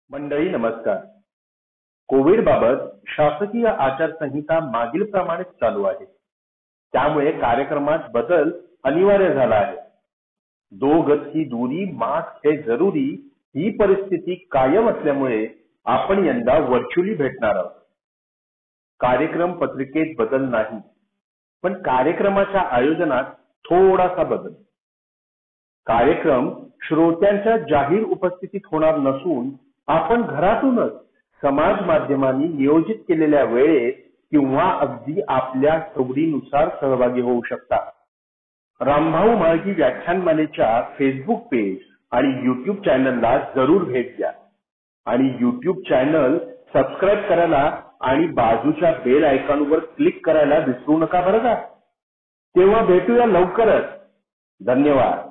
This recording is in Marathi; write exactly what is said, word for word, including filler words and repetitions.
मंडळी नमस्कार. कोविड बाबत शासकीय आचारसंहिता मागील प्रमाणेच चालू आहे. त्यामुळे कार्यक्रमात बदल अनिवार्य झाला आहे. दो गज की दूरी, मास्क है जरूरी ही परिस्थिती कायम असल्यामुळे आपण यंदा व्हर्च्युअली भेटणार आहोत. कार्यक्रम पत्रिकेत बदल नाही, पण कार्यक्रमाच्या आयोजनात थोडासा बदल. कार्यक्रम श्रोत्यांच्या जाहीर उपस्थितीत होणार नसून आपण घरातूनच समाज माध्यमांनी नियोजित केलेल्या वेळेत किंवा अगदी आपल्या सवडीनुसार सहभागी होऊ शकता. रामभाऊ म्हाळगी व्याख्यानमालेच्या फेसबुक पेज आणि युट्यूब चॅनलला जरूर भेट द्या आणि युट्यूब चॅनल सबस्क्राईब करायला आणि बाजूच्या बेल आयकॉनवर क्लिक करायला विसरू नका बरं का. तेव्हा भेटूया लवकरच. धन्यवाद.